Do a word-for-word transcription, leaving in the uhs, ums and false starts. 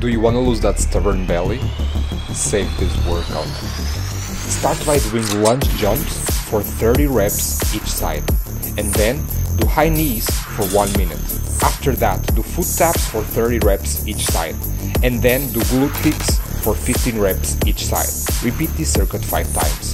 Do you want to lose that stubborn belly? Save this workout. Start by doing lunge jumps for thirty reps each side, and then do high knees for one minute. After that, do foot taps for thirty reps each side, and then do glute kicks for fifteen reps each side. Repeat this circuit five times.